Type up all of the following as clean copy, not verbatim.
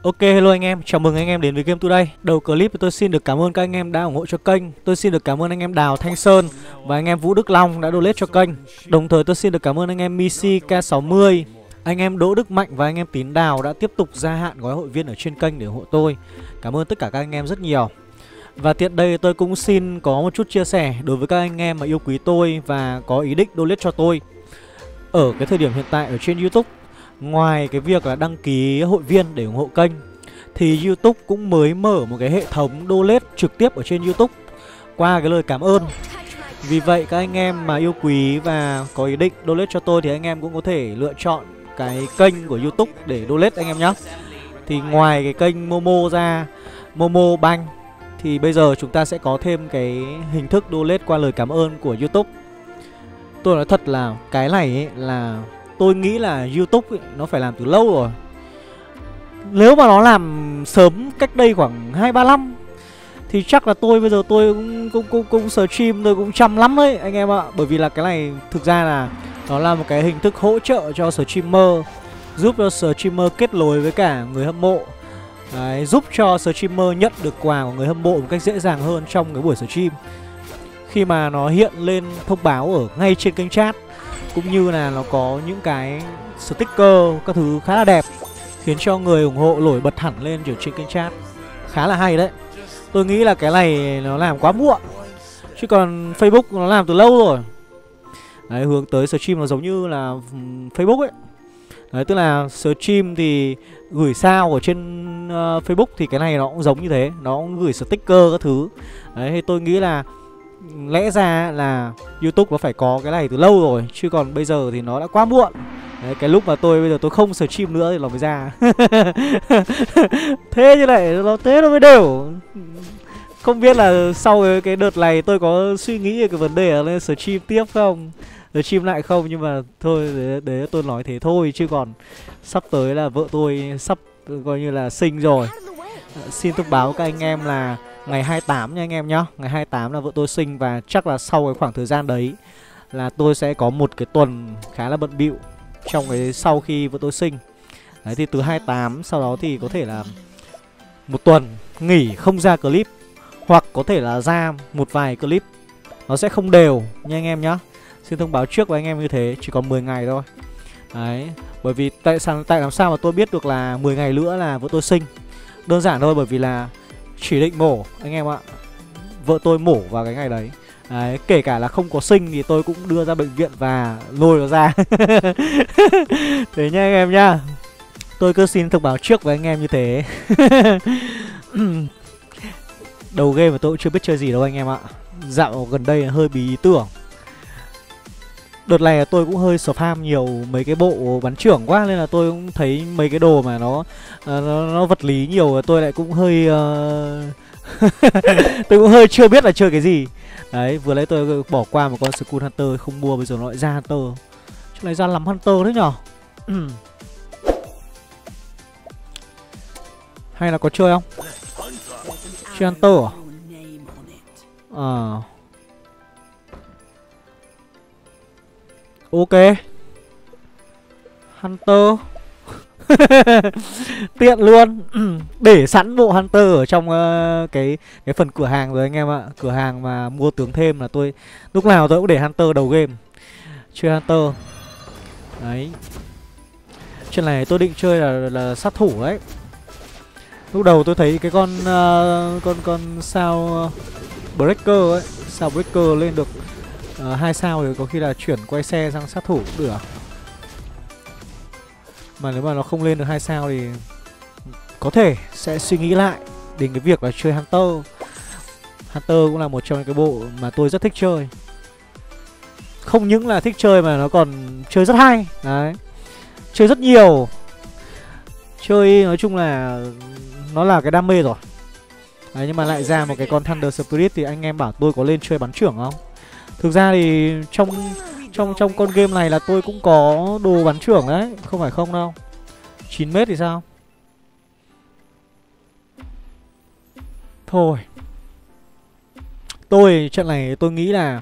Ok, hello anh em, chào mừng anh em đến với Game Today. Đầu clip tôi xin được cảm ơn các anh em đã ủng hộ cho kênh. Tôi xin được cảm ơn anh em Đào Thanh Sơn và anh em Vũ Đức Long đã donate cho kênh. Đồng thời tôi xin được cảm ơn anh em Misi K60, anh em Đỗ Đức Mạnh và anh em Tín Đào đã tiếp tục gia hạn gói hội viên ở trên kênh để ủng hộ tôi. Cảm ơn tất cả các anh em rất nhiều. Và tiện đây tôi cũng xin có một chút chia sẻ đối với các anh em mà yêu quý tôi và có ý định donate cho tôi. Ở cái thời điểm hiện tại ở trên YouTube, ngoài cái việc là đăng ký hội viên để ủng hộ kênh, thì YouTube cũng mới mở một cái hệ thống donate trực tiếp ở trên YouTube qua cái lời cảm ơn. Vì vậy các anh em mà yêu quý và có ý định donate cho tôi thì anh em cũng có thể lựa chọn cái kênh của YouTube để donate anh em nhé. Thì ngoài cái kênh Momo ra, Momo Bank, thì bây giờ chúng ta sẽ có thêm cái hình thức donate qua lời cảm ơn của YouTube. Tôi nói thật là cái này ấy, là tôi nghĩ là YouTube ấy, nó phải làm từ lâu rồi. Nếu mà nó làm sớm cách đây khoảng 2-3 năm thì chắc là tôi bây giờ tôi cũng stream tôi cũng chăm lắm đấy anh em ạ. Bởi vì là cái này thực ra là nó là một cái hình thức hỗ trợ cho streamer, giúp cho streamer kết nối với cả người hâm mộ. Đấy, giúp cho streamer nhận được quà của người hâm mộ một cách dễ dàng hơn trong cái buổi stream, khi mà nó hiện lên thông báo ở ngay trên kênh chat, cũng như là nó có những cái sticker các thứ khá là đẹp, khiến cho người ủng hộ nổi bật hẳn lên ở trên kênh chat. Khá là hay đấy. Tôi nghĩ là cái này nó làm quá muộn, chứ còn Facebook nó làm từ lâu rồi. Đấy, hướng tới stream nó giống như là Facebook ấy. Đấy, tức là stream thì gửi sao ở trên Facebook thì cái này nó cũng giống như thế, nó cũng gửi sticker các thứ. Đấy, thì tôi nghĩ là lẽ ra là YouTube nó phải có cái này từ lâu rồi, chứ còn bây giờ thì nó đã quá muộn. Đấy, cái lúc mà bây giờ tôi không stream nữa thì nó mới ra. Thế như này thế nó mới đều. Không biết là sau cái đợt này tôi có suy nghĩ về cái vấn đề là lên stream tiếp không, stream lại không, nhưng mà thôi để tôi nói thế thôi, chứ còn sắp tới là vợ tôi sắp coi như là sinh rồi. Xin thông báo các anh em là ngày 28 nha anh em nhá. Ngày 28 là vợ tôi sinh, và chắc là sau cái khoảng thời gian đấy là tôi sẽ có một cái tuần khá là bận bịu trong cái sau khi vợ tôi sinh. Đấy, thì từ 28 sau đó thì có thể là một tuần nghỉ không ra clip, hoặc có thể là ra một vài clip. Nó sẽ không đều nha anh em nhá. Xin thông báo trước với anh em như thế, chỉ còn 10 ngày thôi. Đấy, bởi vì tại làm sao mà tôi biết được là 10 ngày nữa là vợ tôi sinh. Đơn giản thôi, bởi vì là chỉ định mổ anh em ạ. Vợ tôi mổ vào cái ngày đấy. Đấy, kể cả là không có sinh thì tôi cũng đưa ra bệnh viện và lôi nó ra. Thế nha anh em nhá. Tôi cứ xin thông báo trước với anh em như thế. Đầu game mà tôi cũng chưa biết chơi gì đâu anh em ạ. Dạo gần đây hơi bí ý tưởng. Đợt này tôi cũng hơi spam nhiều mấy cái bộ bắn trưởng quá, nên là tôi cũng thấy mấy cái đồ mà nó vật lý nhiều, tôi lại cũng hơi tôi cũng hơi chưa biết là chơi cái gì. Đấy, vừa lấy tôi bỏ qua một con Skull Hunter không mua, bây giờ nó lại ra Hunter. Chỗ này ra làm Hunter thế nhở? Hay là có chơi không? Chơi Hunter à? Ok, Hunter. Tiện luôn. Để sẵn bộ Hunter ở trong cái phần cửa hàng rồi anh em ạ. Cửa hàng mà mua tướng thêm là tôi lúc nào tôi cũng để Hunter đầu game. Chơi Hunter. Đấy. Trên này tôi định chơi là sát thủ đấy. Lúc đầu tôi thấy cái con sao Breaker ấy, sao Breaker lên được 2 sao thì có khi là chuyển quay xe sang sát thủ cũng được. Mà nếu mà nó không lên được 2 sao thì có thể sẽ suy nghĩ lại đến cái việc là chơi Hunter. Hunter cũng là một trong những cái bộ mà tôi rất thích chơi. Không những là thích chơi mà nó còn chơi rất hay. Đấy, chơi rất nhiều. Chơi nói chung là nó là cái đam mê rồi. Đấy, nhưng mà lại ra một cái con Thunder Spirit thì anh em bảo tôi có lên chơi bắn trưởng không? Thực ra thì trong con game này là tôi cũng có đồ bắn trưởng đấy, không phải không đâu. 9m thì sao? Thôi, tôi trận này tôi nghĩ là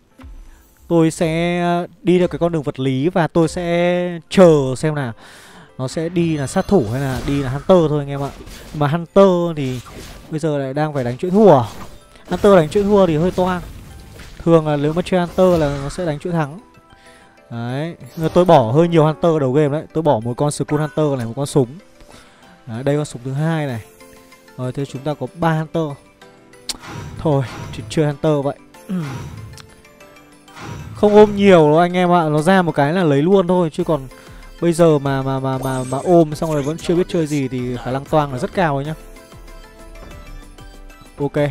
tôi sẽ đi theo cái con đường vật lý, và tôi sẽ chờ xem nào nó sẽ đi là sát thủ hay là đi là Hunter thôi anh em ạ. Mà Hunter thì bây giờ lại đang phải đánh chuỗi thua. Hunter đánh chuỗi thua thì hơi toang. Thường là nếu mà chơi Hunter là nó sẽ đánh chuỗi thắng. Đấy, tôi bỏ hơi nhiều Hunter đầu game đấy. Tôi bỏ một con Skull Hunter này, một con súng. Đấy, đây con súng thứ hai này. Rồi thế chúng ta có 3 Hunter. Thôi, chỉ chơi Hunter vậy. Không ôm nhiều đâu anh em ạ, nó ra một cái là lấy luôn thôi, chứ còn bây giờ mà ôm xong rồi vẫn chưa biết chơi gì thì khả năng toang là rất cao ấy nhá. Ok.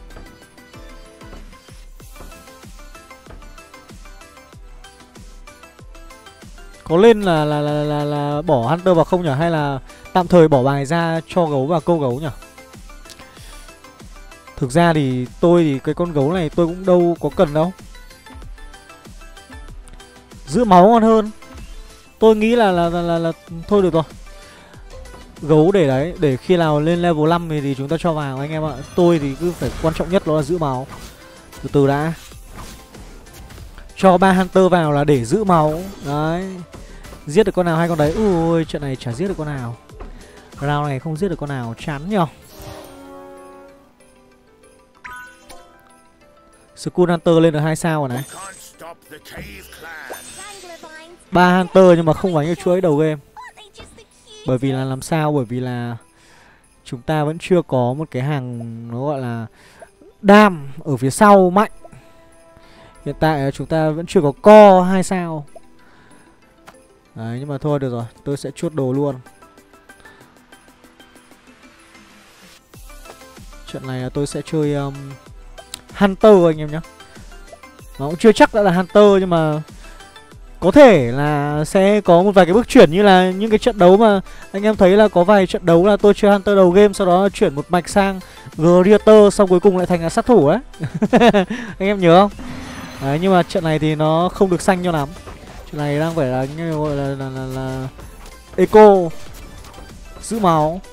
Có lên là bỏ Hunter vào không nhỉ, hay là tạm thời bỏ bài ra cho gấu vào câu gấu nhỉ? Thực ra thì tôi thì cái con gấu này tôi cũng đâu có cần đâu. Giữ máu ngon hơn. Tôi nghĩ là thôi được rồi. Gấu để đấy, để khi nào lên level 5 thì chúng ta cho vào anh em ạ. Tôi thì cứ phải quan trọng nhất đó là giữ máu. Từ từ đã. Cho 3 Hunter vào là để giữ máu. Đấy. Giết được con nào hai con đấy. Ui, trận này chả giết được con nào. Round này không giết được con nào, chán nhở. Skull Hunter lên được 2 sao rồi này. 3 Hunter nhưng mà không đánh được chuỗi đầu game. Bởi vì là làm sao? Bởi vì là chúng ta vẫn chưa có một cái hàng nó gọi là đam ở phía sau mạnh. Hiện tại chúng ta vẫn chưa có co 2 sao. Đấy, nhưng mà thôi được rồi, tôi sẽ chuốt đồ luôn. Trận này là tôi sẽ chơi Hunter anh em nhé. Nó cũng chưa chắc đã là Hunter, nhưng mà có thể là sẽ có một vài cái bước chuyển, như là những cái trận đấu mà anh em thấy là có vài trận đấu là tôi chơi Hunter đầu game, sau đó chuyển một mạch sang Greater, xong cuối cùng lại thành là sát thủ đấy. Anh em nhớ không? Đấy, nhưng mà trận này thì nó không được xanh cho lắm. Trận này đang phải là như gọi là eco, giữ máu.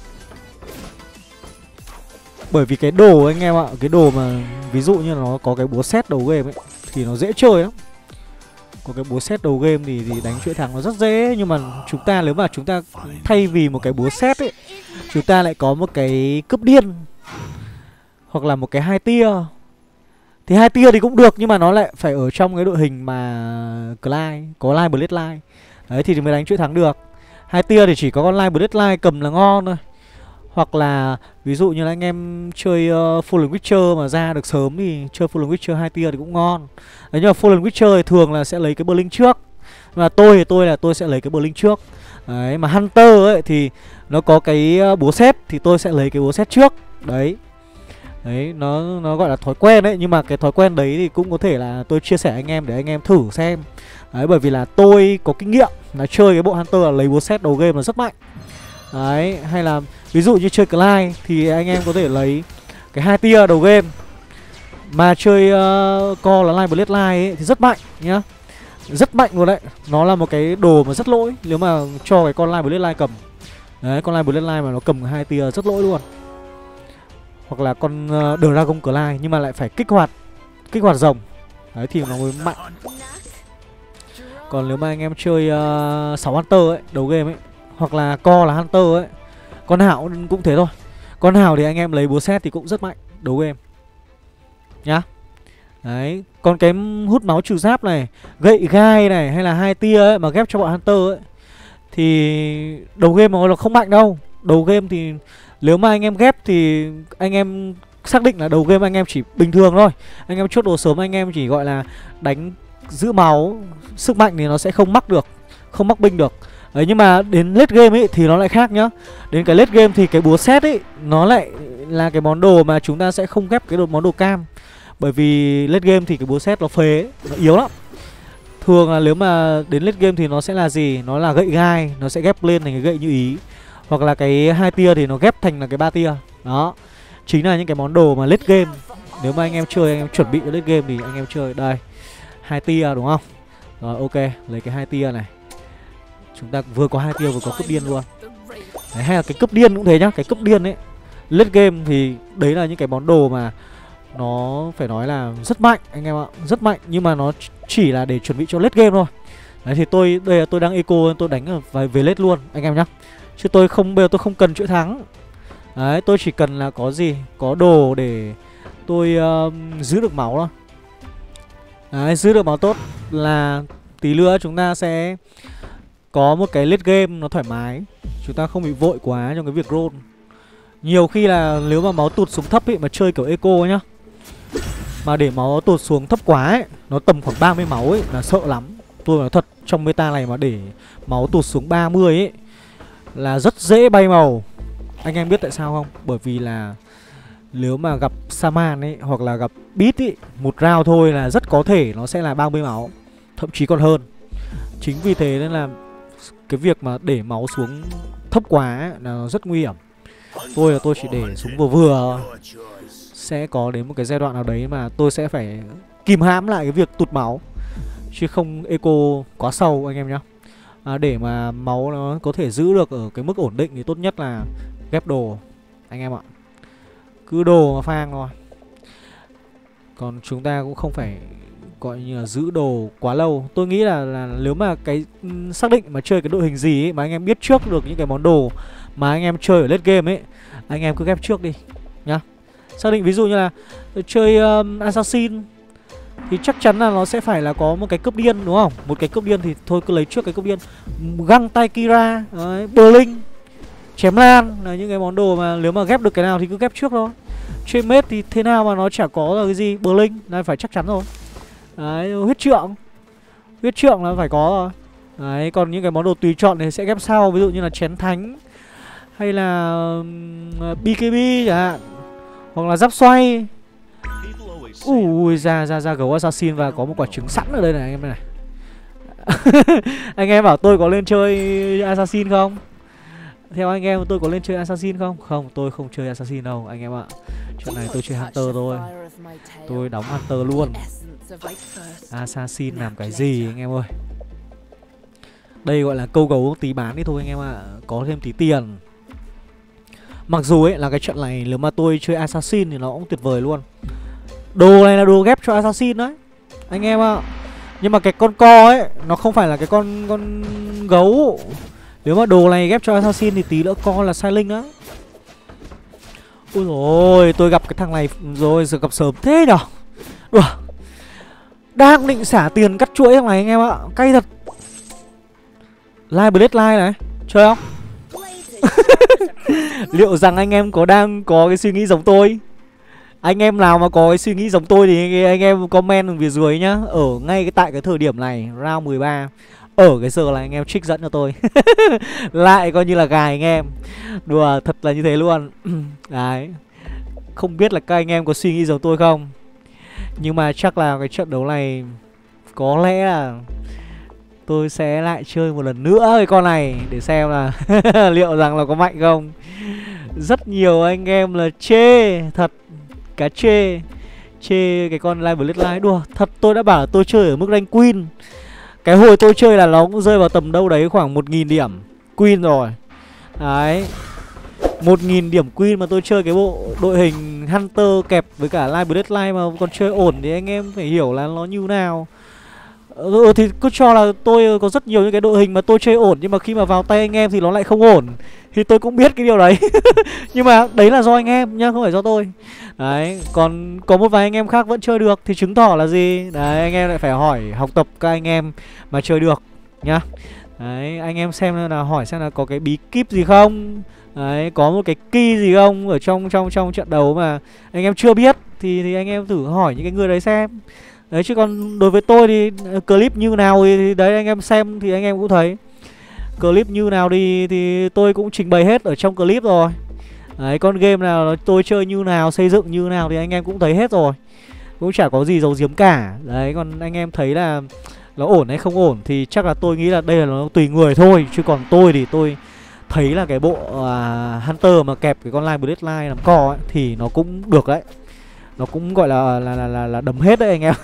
Bởi vì cái đồ anh em ạ, cái đồ mà ví dụ như là nó có cái búa xét đầu game ấy thì nó dễ chơi lắm. Có cái búa xét đầu game thì đánh chuỗi thắng nó rất dễ. Nhưng mà chúng ta nếu mà chúng ta thay vì một cái búa xét ấy, chúng ta lại có một cái cướp điên hoặc là một cái 2 tia, thì 2 tia thì cũng được, nhưng mà nó lại phải ở trong cái đội hình mà Clyde, có Light Bloodline. Đấy thì mới đánh chuỗi thắng được. 2 tia thì chỉ có con Light Bloodline cầm là ngon thôi. Hoặc là ví dụ như là anh em chơi Fallen Witcher mà ra được sớm thì chơi Fallen Witcher 2 tia thì cũng ngon. Đấy, nhưng mà Fallen Witcher thì thường là sẽ lấy cái Blink trước. Mà tôi sẽ lấy cái Blink trước. Đấy, mà Hunter ấy thì nó có cái búa xét thì tôi sẽ lấy cái búa xét trước. Đấy. Đấy, nó gọi là thói quen đấy. Nhưng mà cái thói quen đấy thì cũng có thể là tôi chia sẻ anh em để anh em thử xem. Đấy, bởi vì là tôi có kinh nghiệm là chơi cái bộ Hunter là lấy búa xét đầu game là rất mạnh. Đấy, hay là ví dụ như chơi Clyde thì anh em có thể lấy cái 2 tia đầu game. Mà chơi co là Light Bloodline ấy thì rất mạnh nhá. Rất mạnh luôn đấy. Nó là một cái đồ mà rất lỗi nếu mà cho cái con Light Bloodline cầm. Đấy, con Light Bloodline mà nó cầm 2 tia rất lỗi luôn. Hoặc là con Dragon Clyde nhưng mà lại phải kích hoạt rồng. Đấy thì nó mới mạnh. Còn nếu mà anh em chơi 6 Hunter ấy, đầu game ấy, hoặc là co là Hunter ấy, con Hảo cũng thế thôi. Con Hảo thì anh em lấy búa xét thì cũng rất mạnh đấu game nhá. Đấy, còn cái hút máu trừ giáp này, gậy gai này, hay là 2 tia ấy mà ghép cho bọn Hunter ấy thì đầu game mà nó không mạnh đâu. Đầu game thì nếu mà anh em ghép thì anh em xác định là đầu game anh em chỉ bình thường thôi. Anh em chốt đồ sớm anh em chỉ gọi là đánh giữ máu, sức mạnh thì nó sẽ không mắc được, không mắc binh được. Đấy, nhưng mà đến late game ấy thì nó lại khác nhá. Đến cái late game thì cái búa xét ấy nó lại là cái món đồ mà chúng ta sẽ không ghép cái món đồ cam. Bởi vì late game thì cái búa xét nó phế, nó yếu lắm. Thường là nếu mà đến late game thì nó sẽ là gì? Nó là gậy gai, nó sẽ ghép lên thành cái gậy như ý. Hoặc là cái 2 tia thì nó ghép thành là cái 3 tia. Đó, chính là những cái món đồ mà late game. Nếu mà anh em chơi, anh em chuẩn bị cho late game thì anh em chơi. Đây, 2 tia đúng không? Rồi ok, lấy cái 2 tia này. Chúng ta vừa có 2 tia vừa có cướp điên luôn. Đấy, hay là cái cướp điên cũng thế nhá. Cái cướp điên ấy, late game thì đấy là những cái món đồ mà nó phải nói là rất mạnh anh em ạ. Rất mạnh, nhưng mà nó chỉ là để chuẩn bị cho late game thôi. Đấy thì đây là tôi đang eco, tôi đánh về lết luôn anh em nhá. Chứ tôi không, bây giờ tôi không cần chuỗi thắng. Đấy, tôi chỉ cần là có gì, có đồ để tôi giữ được máu thôi. Đấy, giữ được máu tốt là tí nữa chúng ta sẽ có một cái late game nó thoải mái. Chúng ta không bị vội quá trong cái việc roll. Nhiều khi là nếu mà máu tụt xuống thấp ấy, mà chơi kiểu eco nhá, mà để máu tụt xuống thấp quá ấy, nó tầm khoảng 30 máu ấy là sợ lắm. Tôi nói thật, trong meta này mà để máu tụt xuống 30 ấy là rất dễ bay màu. Anh em biết tại sao không? Bởi vì là nếu mà gặp Saman ấy, hoặc là gặp Beat ấy, một round thôi là rất có thể nó sẽ là 30 máu, thậm chí còn hơn. Chính vì thế nên là cái việc mà để máu xuống thấp quá ấy, là nó rất nguy hiểm. Tôi chỉ để xuống vừa vừa. Sẽ có đến một cái giai đoạn nào đấy mà tôi sẽ phải kìm hãm lại cái việc tụt máu, chứ không eco quá sâu anh em nhá. Để mà máu nó có thể giữ được ở cái mức ổn định thì tốt nhất là ghép đồ anh em ạ. Cứ đồ mà phang thôi. Còn chúng ta cũng không phải gọi như là giữ đồ quá lâu. Tôi nghĩ là nếu mà cái xác định mà chơi cái đội hình gì ấy, mà anh em biết trước được những cái món đồ mà anh em chơi ở late game ấy, anh em cứ ghép trước đi nhá. Xác định ví dụ như là chơi Assassin thì chắc chắn là nó sẽ phải là có một cái cướp điên đúng không? Một cái cướp điên thì thôi cứ lấy trước cái cướp điên. Găng tay Kira, Blink, chém lan là những cái món đồ mà nếu mà ghép được cái nào thì cứ ghép trước thôi. Chơi mết thì thế nào mà nó chả có là cái gì, Blink là phải chắc chắn rồi. Đấy, huyết trượng là phải có rồi. Đấy, còn những cái món đồ tùy chọn thì sẽ ghép sau, ví dụ như là chén thánh hay là BKB chẳng hạn, hoặc là giáp xoay. Ui, ra gấu assassin và có một quả trứng sẵn ở đây này anh em này. Anh em bảo tôi có lên chơi assassin không? Theo anh em tôi có lên chơi assassin không? Không, tôi không chơi assassin đâu anh em ạ. Chuyện này tôi chơi hunter thôi. Tôi đóng hunter luôn. Assassin làm cái gì anh em ơi? Đây gọi là câu gấu tí bán đi thôi anh em ạ. Có thêm tí tiền. Mặc dù ấy là cái trận này nếu mà tôi chơi assassin thì nó cũng tuyệt vời luôn. Đồ này là đồ ghép cho assassin đấy anh em ạ. Nhưng mà cái con co ấy nó không phải là cái con gấu. Nếu mà đồ này ghép cho assassin thì tí nữa co là sai linh á. Ui rồi, tôi gặp cái thằng này rồi, giờ gặp sớm thế nhở. Đùa. Đang định xả tiền cắt chuỗi thằng này anh em ạ. Cay thật. Live Blade Live này, chơi không? Liệu rằng anh em đang có cái suy nghĩ giống tôi? Anh em nào mà có cái suy nghĩ giống tôi thì anh em comment ở phía dưới nhá. Ở ngay tại cái thời điểm này, round 13, ở cái giờ là anh em trích dẫn cho tôi. Lại coi như là gài anh em. Đùa, thật là như thế luôn. Đấy. Không biết là các anh em có suy nghĩ giống tôi không, nhưng mà chắc là cái trận đấu này có lẽ là tôi sẽ lại chơi một lần nữa cái con này để xem là liệu rằng là có mạnh không. Rất nhiều anh em là chê thật, cá chê cái con Live Blade Live. Đùa, thật tôi đã bảo là tôi chơi ở mức rank Queen. Cái hồi tôi chơi là nó cũng rơi vào tầm đâu đấy khoảng 1000 điểm Queen rồi. Đấy, 1000 điểm Queen mà tôi chơi cái bộ đội hình Hunter kẹp với cả Live Blade Live mà còn chơi ổn thì anh em phải hiểu là nó như nào. Thì cứ cho là tôi có rất nhiều những cái đội hình mà tôi chơi ổn, nhưng mà khi mà vào tay anh em thì nó lại không ổn. Thì tôi cũng biết cái điều đấy. Nhưng mà đấy là do anh em nhá, không phải do tôi. Đấy, còn có một vài anh em khác vẫn chơi được thì chứng tỏ là gì? Đấy, anh em lại phải hỏi, học tập các anh em mà chơi được nhá. Đấy, anh em xem là hỏi xem là có cái bí kíp gì không. Đấy, có một cái key gì không ở trong trận đấu mà anh em chưa biết thì anh em thử hỏi những cái người đấy xem. Đấy, chứ còn đối với tôi thì clip như nào thì đấy anh em xem thì anh em cũng thấy. Clip như nào thì tôi cũng trình bày hết ở trong clip rồi. Đấy, con game nào tôi chơi như nào, xây dựng như nào thì anh em cũng thấy hết rồi. Cũng chả có gì giấu giếm cả. Đấy, còn anh em thấy là nó ổn hay không ổn thì chắc là tôi nghĩ là đây là nó tùy người thôi. Chứ còn tôi thì tôi thấy là cái bộ Hunter mà kẹp cái con Live Blade Live làm co ấy thì nó cũng được đấy. Nó cũng gọi là đấm hết đấy anh em.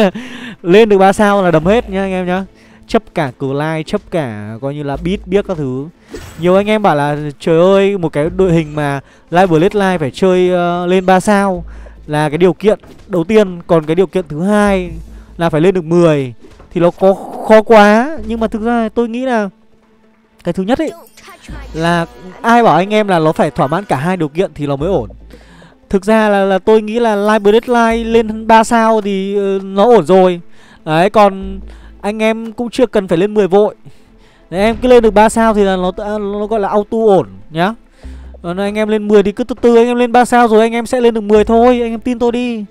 Lên được 3 sao là đấm hết nhá anh em nhá. Chấp cả cờ lai, chấp cả coi như là beat biết các thứ. Nhiều anh em bảo là trời ơi, một cái đội hình mà Live Blade Live phải chơi lên 3 sao là cái điều kiện đầu tiên. Còn cái điều kiện thứ hai là phải lên được 10. thì nó có khó quá. Nhưng mà thực ra tôi nghĩ là cái thứ nhất ấy là ai bảo anh em là nó phải thỏa mãn cả hai điều kiện thì nó mới ổn. Thực ra là tôi nghĩ là Live Bloodline lên 3 sao thì nó ổn rồi. Đấy, còn anh em cũng chưa cần phải lên 10 vội. Đấy, em cứ lên được 3 sao thì là nó gọi là auto ổn nhá. Còn anh em lên 10 thì cứ từ từ, anh em lên 3 sao rồi anh em sẽ lên được 10 thôi, anh em tin tôi đi.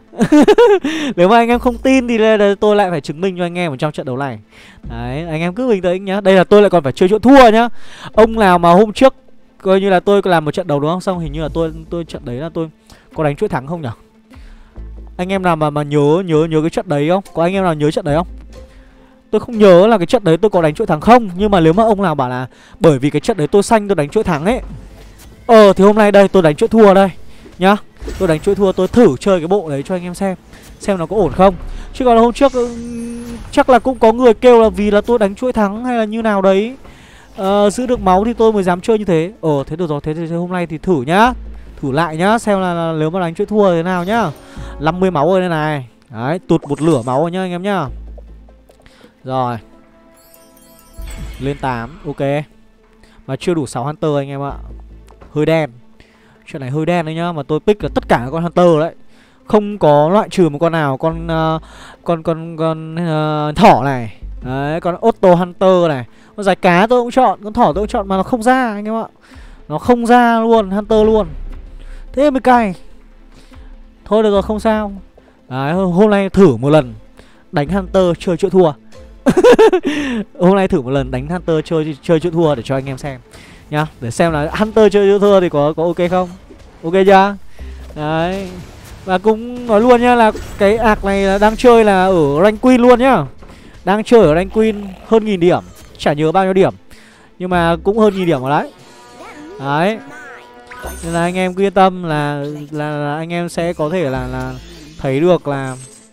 Nếu mà anh em không tin thì tôi lại phải chứng minh cho anh em ở trong trận đấu này. Đấy, anh em cứ bình tĩnh nhá. Đây là tôi lại còn phải chơi chỗ thua nhá. Ông nào mà hôm trước coi như là tôi làm một trận đấu đúng không? Xong hình như là tôi trận đấy là tôi có đánh chuỗi thắng không nhỉ? Anh em nào mà nhớ cái trận đấy không? Có anh em nào nhớ trận đấy không? Tôi không nhớ là cái trận đấy tôi có đánh chuỗi thắng không. Nhưng mà nếu mà ông nào bảo là bởi vì cái trận đấy tôi xanh tôi đánh chuỗi thắng ấy, thì hôm nay đây tôi đánh chuỗi thua đây nhá. Tôi đánh chuỗi thua, tôi thử chơi cái bộ đấy cho anh em xem nó có ổn không. Chứ còn là hôm trước chắc là cũng có người kêu là vì là tôi đánh chuỗi thắng hay là như nào đấy, giữ được máu thì tôi mới dám chơi như thế. Thế được rồi, thế thì hôm nay thì thử nhá. Thử lại nhá, xem là nếu mà đánh chuỗi thua thế nào nhá. 50 máu rồi đây này. Đấy, tụt một lửa máu rồi nhá anh em nhá. Rồi. Lên 8, ok. Mà chưa đủ 6 Hunter anh em ạ. Hơi đen. Chuyện này hơi đen đấy nhá. Mà tôi pick là tất cả các con Hunter đấy. Không có loại trừ một con nào. Con thỏ này. Đấy, con Auto Hunter này. Con giải cá tôi cũng chọn, con thỏ tôi cũng chọn mà nó không ra anh em ạ. Nó không ra luôn, Hunter luôn. Thế mới cay. Thôi được rồi, không sao. Đấy, hôm nay thử một lần đánh Hunter chơi chuỗi thua. Hôm nay thử một lần đánh Hunter chơi chuỗi thua để cho anh em xem nhá, để xem là Hunter chơi chuỗi thua thì có ok không. Ok chưa? Đấy. Và cũng nói luôn nhá là cái ạc này là đang chơi là ở rank queen luôn nhá. Đang chơi ở rank queen hơn 1000 điểm. Chả nhớ bao nhiêu điểm, nhưng mà cũng hơn 1000 điểm rồi đấy. Đấy. Nên là anh em cứ yên tâm là anh em sẽ có thể là thấy được là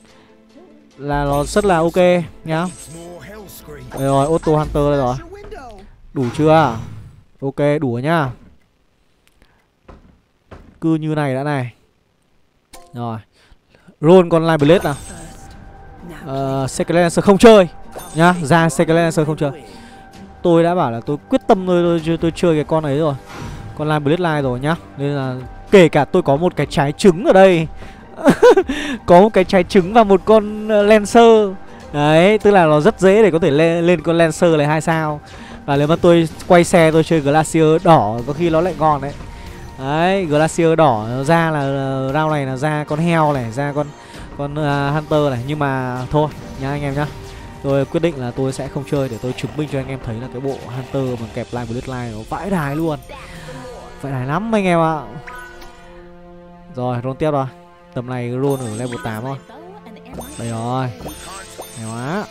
nó rất là ok nhá. Đây rồi, Auto Hunter đây rồi. Đủ chưa? Ok, đủ rồi nhá. Cứ như này đã này. Rồi. Roll con Live Blade nào. Secret Lancer không chơi nhá, ra Secret Lancer không chơi. Tôi đã bảo là tôi quyết tâm tôi chơi cái con ấy rồi. Con Live Bloodline rồi nhá. Nên là kể cả tôi có một cái trái trứng ở đây. Có một cái trái trứng và một con Lancer. Đấy, tức là nó rất dễ để có thể lên con Lancer này 2 sao. Và nếu mà tôi quay xe tôi chơi Glacier đỏ có khi nó lại ngon đấy. Đấy, Glacier đỏ nó ra là round này là ra con heo này, ra con Hunter này. Nhưng mà thôi nhá anh em nhá. Tôi quyết định là tôi sẽ không chơi để tôi chứng minh cho anh em thấy là cái bộ Hunter mà kẹp Live Bloodline nó vãi đài luôn. Vãi đài lắm anh em ạ. Rồi, roll tiếp rồi. Tầm này roll ở level 8 thôi. Đây rồi. Hay quá.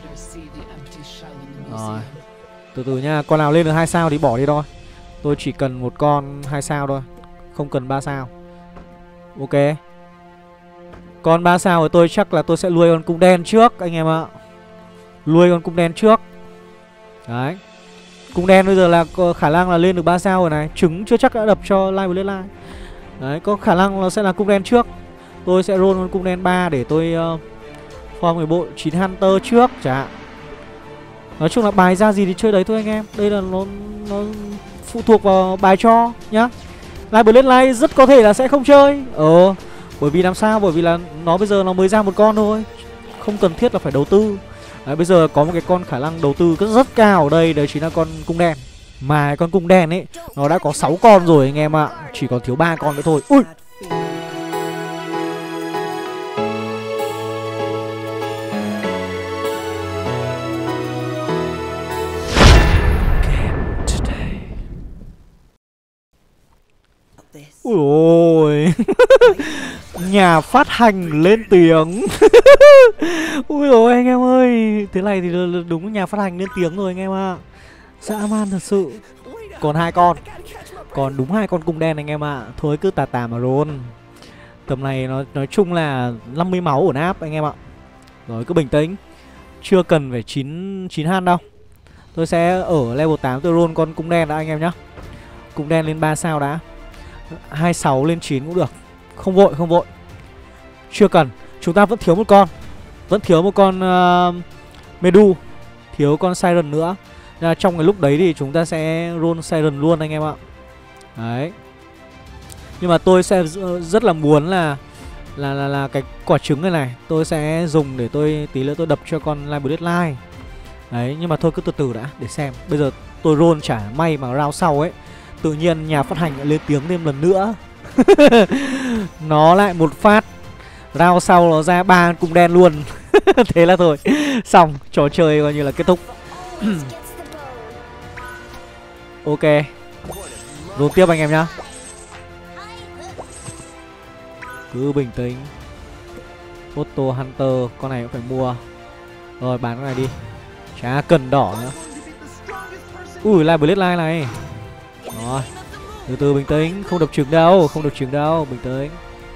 Rồi. Từ từ nha, con nào lên được 2 sao thì bỏ đi thôi. Tôi chỉ cần một con 2 sao thôi, không cần 3 sao. Ok. Con 3 sao của tôi chắc là tôi sẽ nuôi con cung đen trước anh em ạ. Nuôi con cung đen trước. Đấy. Cung đen bây giờ là có khả năng là lên được 3 sao rồi này. Trứng chưa chắc đã đập cho Live Bloodline. Đấy, có khả năng nó sẽ là cung đen trước. Tôi sẽ roll con cung đen 3 để tôi form cái bộ 9 Hunter trước chẳng hạn. Nói chung là bài ra gì thì chơi đấy thôi anh em. Đây là nó phụ thuộc vào bài cho nhá. Live Bloodline rất có thể là sẽ không chơi. Bởi vì làm sao? Bởi vì là nó bây giờ nó mới ra một con thôi, không cần thiết là phải đầu tư. Đấy, bây giờ có một cái con khả năng đầu tư rất cao ở đây, đấy chính là con cung đen. Mà con cung đen ấy nó đã có 6 con rồi anh em ạ. Chỉ còn thiếu 3 con nữa thôi. Ui. Ui ôi. Nhà phát hành lên tiếng. Ui ôi anh em ơi. Thế này thì đúng nhà phát hành lên tiếng rồi anh em ạ. Dã man thật sự. Còn 2 con. Còn đúng 2 con cung đen anh em ạ. Thôi cứ tà tà mà roll. Tầm này nói chung là 50 máu ổn áp anh em ạ. Rồi cứ bình tĩnh. Chưa cần phải 9 han đâu. Tôi sẽ ở level 8 tôi roll con cung đen đã anh em nhá. Cung đen lên 3 sao đã. 26 lên 9 cũng được. Không vội. Chưa cần. Chúng ta vẫn thiếu một con. Vẫn thiếu một con Medu. Thiếu con Siren nữa. Nên là trong cái lúc đấy thì chúng ta sẽ roll Siren luôn anh em ạ. Đấy. Nhưng mà tôi sẽ rất là muốn là cái quả trứng này tôi sẽ dùng để tôi tí nữa tôi đập cho con Live Bloodline. Đấy, nhưng mà thôi cứ từ từ đã để xem. Bây giờ tôi roll chả may mà round sau ấy tự nhiên nhà phát hành lại lên tiếng thêm lần nữa. Nó lại một phát round sau nó ra 3 cung đen luôn. Thế là thôi. Xong, trò chơi coi như là kết thúc. Ok. Roll tiếp anh em nhá. Cứ bình tĩnh. Auto Hunter, con này cũng phải mua. Rồi bán cái này đi. Chả cần đỏ nữa. Ui, lại Bloodline này. Rồi. Từ từ bình tĩnh, không đập trứng đâu, không đập trứng đâu, bình tĩnh.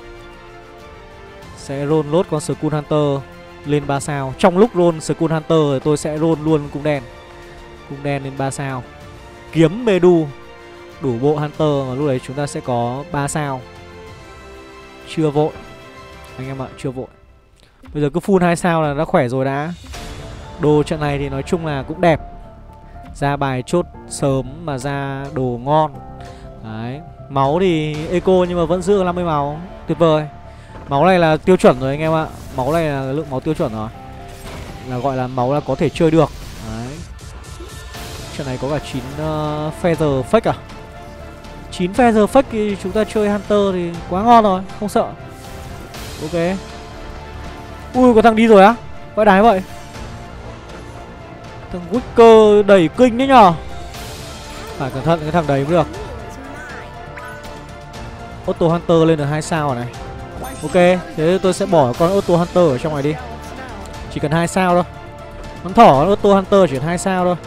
Sẽ roll lốt con Skull Hunter lên 3 sao. Trong lúc roll Skull Hunter thì tôi sẽ roll luôn cung đen. Cung đen lên 3 sao. Kiếm Medu đủ bộ Hunter mà lúc đấy chúng ta sẽ có 3 sao. Chưa vội anh em ạ, chưa vội. Bây giờ cứ full 2 sao là đã khỏe rồi đã. Đồ trận này thì nói chung là cũng đẹp. Ra bài chốt sớm mà ra đồ ngon. Đấy. Máu thì eco nhưng mà vẫn giữ 50 máu. Tuyệt vời. Máu này là tiêu chuẩn rồi anh em ạ. Máu này là lượng máu tiêu chuẩn rồi. Là gọi là máu là có thể chơi được. Đấy. Trận này có cả 9 feather fake à. 9 feather fake thì chúng ta chơi Hunter thì quá ngon rồi. Không sợ. Ok. Ui, có thằng đi rồi á. Vãi đái vậy. Thằng Wicker đẩy kinh đấy nhở. Phải cẩn thận cái thằng đấy mới được. Auto Hunter lên được 2 sao rồi này. Ok, thế tôi sẽ bỏ con Auto Hunter ở trong này đi. Chỉ cần 2 sao thôi. Con thỏ Auto Hunter chỉ 2 sao thôi.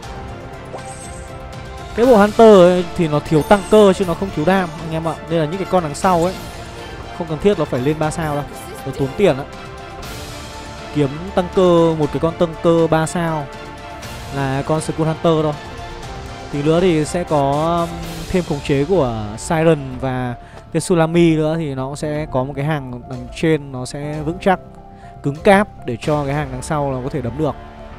Cái bộ Hunter ấy thì nó thiếu tăng cơ chứ nó không thiếu đam anh em ạ. Nên là những cái con đằng sau ấy không cần thiết nó phải lên 3 sao đâu. Nó tốn tiền á. Kiếm tăng cơ, một cái con tăng cơ 3 sao là con Skull Hunter thôi. Tí nữa thì sẽ có thêm khống chế của Siren và Tsunami nữa thì nó sẽ có một cái hàng đằng trên nó sẽ vững chắc, cứng cáp để cho cái hàng đằng sau nó có thể đấm được.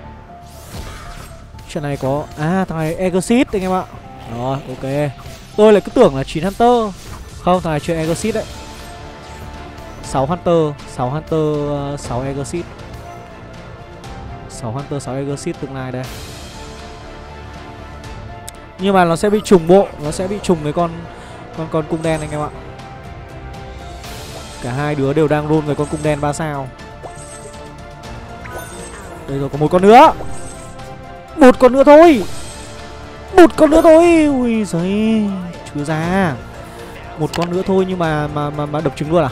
Trận này có thằng này Exit anh em ạ. Rồi, ok. Tôi lại cứ tưởng là 9 Hunter. Không, thằng này chơi Exit đấy. 6 Hunter, 6 Hunter, 6 Exit. 6 Hunter, 6 Exit tương lai đây. Nhưng mà nó sẽ bị trùng bộ, nó sẽ bị trùng với con cung đen anh em ạ. Cả hai đứa đều đang roll với con cung đen 3 sao. Đây rồi, có một con nữa. Một con nữa thôi. Một con nữa thôi. Ui giời, chưa ra. Một con nữa thôi nhưng mà đập trứng luôn à?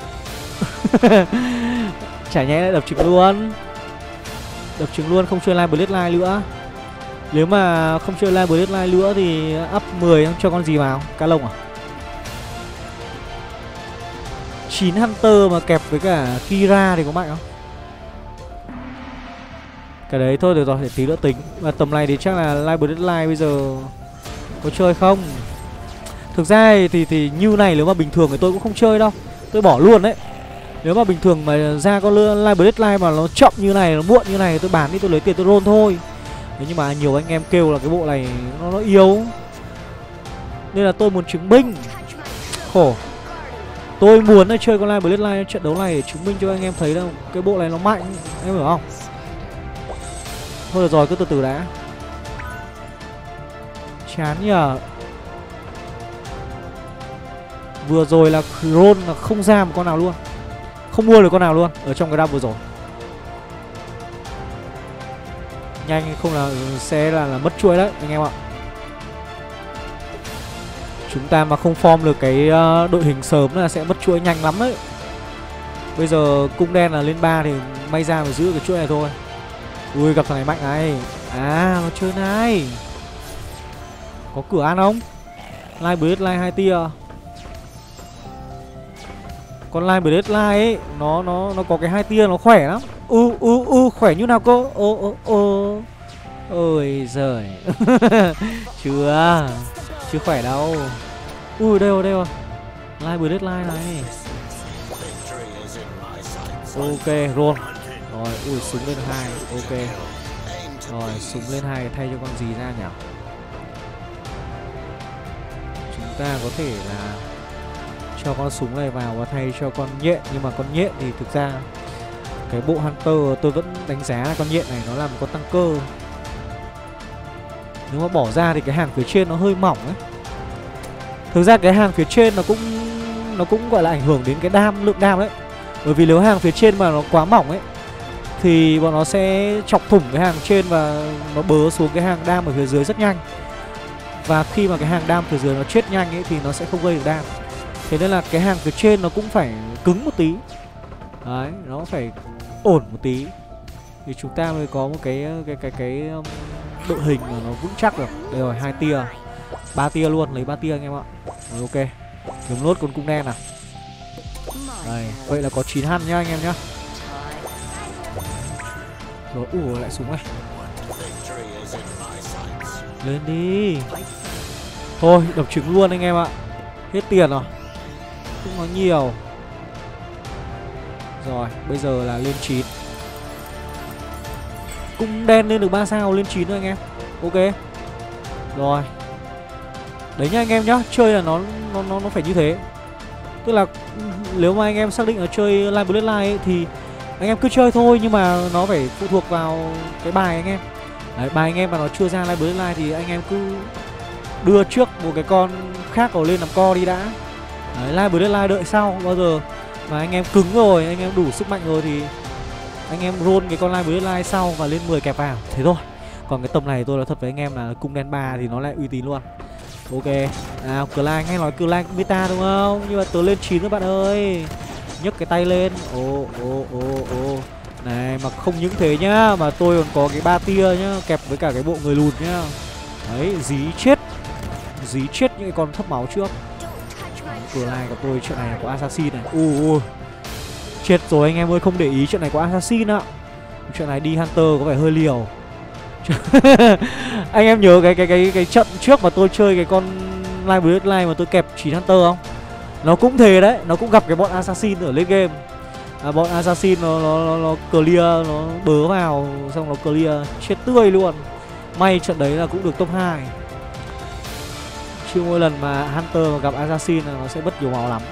Chả nhẽ lại đập trứng luôn. Đập trứng luôn, không chơi Live Bloodline nữa. Nếu mà không chơi Live Bloodline nữa thì up 10 cho con gì vào? Cá lông à? 9 Hunter mà kẹp với cả Kira thì có mạnh không? Cái đấy thôi được rồi, để tí nữa tính. Và tầm này thì chắc là Live Bloodline bây giờ có chơi không? Thực ra thì như này nếu mà bình thường thì tôi cũng không chơi đâu. Tôi bỏ luôn đấy. Nếu mà bình thường mà ra con Live Bloodline mà nó chậm như này, nó muộn như này, tôi bán đi tôi lấy tiền tôi roll thôi. Thế nhưng mà nhiều anh em kêu là cái bộ này nó yếu, nên là tôi muốn chứng minh. Khổ. Tôi muốn là chơi con Live Bloodline trận đấu này để chứng minh cho anh em thấy là cái bộ này nó mạnh. Em hiểu không? Thôi được rồi, cứ từ từ đã. Chán nhờ. Vừa rồi là roll là không ra một con nào luôn. Không mua được con nào luôn ở trong cái round vừa rồi. Nhanh không là sẽ là mất chuỗi đấy anh em ạ. Chúng ta mà không form được cái đội hình sớm là sẽ mất chuỗi nhanh lắm đấy. Bây giờ cung đen là lên 3 thì may ra phải giữ cái chuỗi này thôi. Ui, gặp thằng này mạnh này. Nó chơi này. Có cửa ăn không? Live Bloodline 2 tia. Con Live Bloodline ấy nó có cái 2 tia nó khỏe lắm. Khỏe như nào cơ? Ôi giời. Chưa khỏe đâu. Ui, đây rồi. Live Bloodline này. Ok, roll. Rồi, ui súng lên 2, ok. Rồi, súng lên 2 thay cho con gì ra nhỉ? Chúng ta có thể là cho con súng này vào và thay cho con nhện. Nhưng mà con nhện thì thực ra cái bộ Hunter tôi vẫn đánh giá là con nhện này nó là một con tăng cơ. Nếu mà bỏ ra thì cái hàng phía trên nó hơi mỏng ấy. Thực ra cái hàng phía trên nó cũng gọi là ảnh hưởng đến cái lượng đam đấy. Bởi vì nếu hàng phía trên mà nó quá mỏng ấy thì bọn nó sẽ chọc thủng cái hàng trên và nó bớ xuống cái hàng đam ở phía dưới rất nhanh. Và khi mà cái hàng đam phía dưới nó chết nhanh ấy thì nó sẽ không gây được đam. Thế nên là cái hàng phía trên nó cũng phải cứng một tí. Đấy, nó phải ổn một tí thì chúng ta mới có một cái đội hình mà nó vững chắc được. Đây rồi, 2 tia, 3 tia luôn, lấy 3 tia anh em ạ. Rồi, ok. Kiếm nốt con cung đen nào. Đây, vậy là có 9 hăn nhá anh em nhá. Rồi, lại súng này. Lên đi. Thôi, đập trứng luôn anh em ạ. Hết tiền rồi. Không có nhiều. Rồi, bây giờ là lên 9. Cung đen lên được 3 sao, lên 9 rồi anh em. Ok. Rồi. Đấy nhá anh em nhá, chơi là nó phải như thế. Tức là nếu mà anh em xác định là chơi Live Bloodline ấy, thì anh em cứ chơi thôi, nhưng mà nó phải phụ thuộc vào cái bài anh em. Đấy, bài anh em mà nó chưa ra Live Bloodline thì anh em cứ đưa trước một cái con khác vào lên làm co đi đã. Đấy, Live Bloodline đợi sau. Bao giờ mà anh em cứng rồi, anh em đủ sức mạnh rồi thì anh em roll cái con Live Bloodline sau và lên 10 kẹp vào. Thế thôi. Còn cái tầm này tôi nói thật với anh em là cung đen 3 thì nó lại uy tín luôn. Ok. Nào, Clank, hay nói Clank meta đúng không? Nhưng mà tớ lên 9 các bạn ơi. Nhấc cái tay lên. Ô. Này, mà không những thế nhá, mà tôi còn có cái 3 tia nhá, kẹp với cả cái bộ người lùn nhá. Đấy, dí chết những cái con thấp máu trước. Clank của tôi chuyện này có assassin này. Chết rồi anh em ơi, không để ý chuyện này có assassin ạ. Chuyện này đi Hunter có vẻ hơi liều. Anh em nhớ cái trận trước mà tôi chơi cái con Live Bloodline mà tôi kẹp 9 Hunter không? Nó cũng thế đấy, nó cũng gặp cái bọn assassin ở late game. Bọn assassin nó clear, nó bớ vào xong nó clear chết tươi luôn. May trận đấy là cũng được top 2. Chứ mỗi lần mà Hunter mà gặp assassin là nó sẽ mất nhiều máu lắm.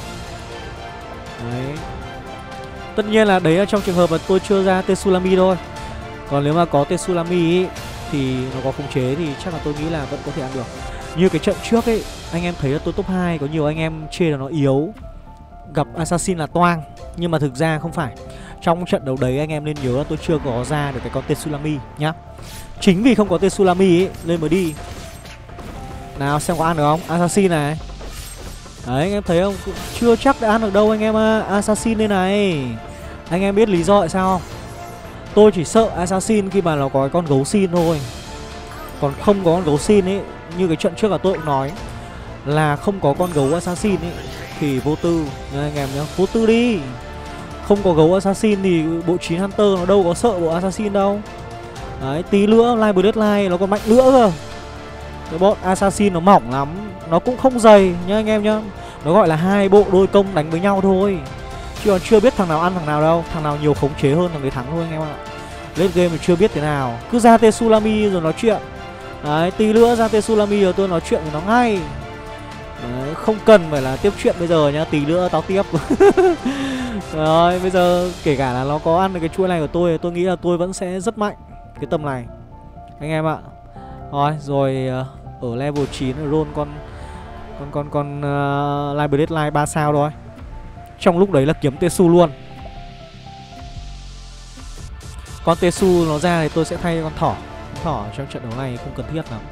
Đấy. Tất nhiên là đấy là trong trường hợp mà tôi chưa ra Tetsulami thôi. Còn nếu mà có Tetsulami ấy, thì nó có khống chế thì chắc là tôi nghĩ là vẫn có thể ăn được. Như cái trận trước ấy, anh em thấy là tôi top 2, có nhiều anh em chê là nó yếu, gặp assassin là toang. Nhưng mà thực ra không phải. Trong trận đấu đấy anh em nên nhớ là tôi chưa có ra được cái con Tetsulami nhá. Chính vì không có Tetsulami ấy, lên mới đi. Nào xem có ăn được không? Assassin này. Đấy anh em thấy không? Cũng chưa chắc đã ăn được đâu anh em à. Assassin đây này. Anh em biết lý do tại sao không? Tôi chỉ sợ assassin khi mà nó có cái con gấu xin thôi. Còn không có con gấu xin ấy, như cái trận trước là tôi cũng nói là không có con gấu assassin ấy thì vô tư nha anh em nhá, vô tư đi. Không có gấu assassin thì bộ 9 Hunter nó đâu có sợ bộ assassin đâu. Đấy, tí nữa Live Bloodline nó còn mạnh nữa cơ. Cái bọn assassin nó mỏng lắm, nó cũng không dày nhá anh em nhá. Nó gọi là hai bộ đôi công đánh với nhau thôi, chứ còn chưa biết thằng nào ăn thằng nào đâu. Thằng nào nhiều khống chế hơn thằng đấy thắng thôi anh em ạ. Late game thì chưa biết thế nào. Cứ ra Tetsulami rồi nói chuyện. Đấy, tí nữa ra Tetsulami rồi tôi nói chuyện với nó ngay. Đấy, không cần phải là tiếp chuyện bây giờ nhá, tí nữa tao tiếp. Rồi, bây giờ kể cả là nó có ăn được cái chuỗi này của tôi nghĩ là tôi vẫn sẽ rất mạnh cái tầm này anh em ạ. Rồi ở level 9 roll con Live Bloodline 3 sao thôi. Trong lúc đấy là kiếm Tetsu luôn. Con Tetsu nó ra thì tôi sẽ thay con thỏ. Con thỏ trong trận đấu này không cần thiết lắm.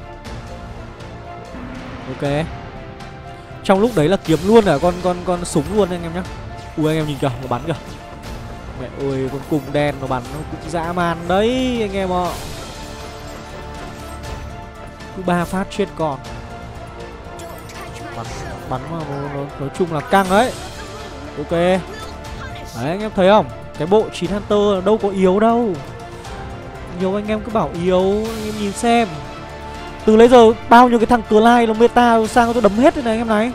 Ok. Trong lúc đấy là kiếm luôn cả con súng luôn anh em nhá. Ui anh em nhìn kìa, nó bắn kìa. Mẹ ơi, con cung đen nó bắn nó cũng dã man đấy anh em ạ. Cứ 3 phát chết còn. Bắn mà nó nói chung là căng đấy. Ok. Đấy anh em thấy không? Cái bộ 9 Hunter đâu có yếu đâu. Nhiều anh em cứ bảo yếu, anh em nhìn xem. Từ lấy giờ bao nhiêu cái thằng Clyde nó meta sang tôi đấm hết đây này anh em này.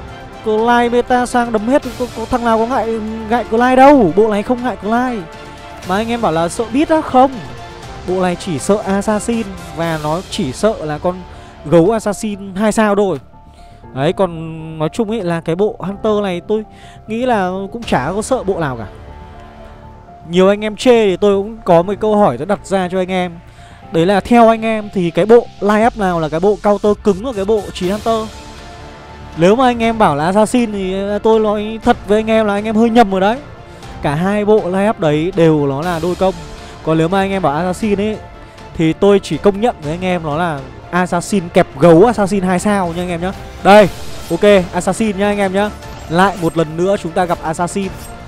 Clyde meta sang đấm hết, có thằng nào có ngại Clyde đâu. Bộ này không ngại Clyde. Mà anh em bảo là sợ beat á, không. Bộ này chỉ sợ assassin. Và nó chỉ sợ là con gấu assassin 2 sao thôi. Đấy, còn nói chung ấy là cái bộ Hunter này tôi nghĩ là cũng chả có sợ bộ nào cả. Nhiều anh em chê thì tôi cũng có một câu hỏi tôi đặt ra cho anh em. Đấy là theo anh em thì cái bộ line-up nào là cái bộ counter cứng của cái bộ Chí Hunter? Nếu mà anh em bảo là Assassin thì tôi nói thật với anh em là anh em hơi nhầm rồi đấy. Cả hai bộ line-up đấy đều nó là đôi công. Còn nếu mà anh em bảo Assassin ấy thì tôi chỉ công nhận với anh em nó là Assassin kẹp gấu Assassin 2 sao nha anh em nhá. Đây, ok, Assassin nha anh em nhá. Lại một lần nữa chúng ta gặp Assassin.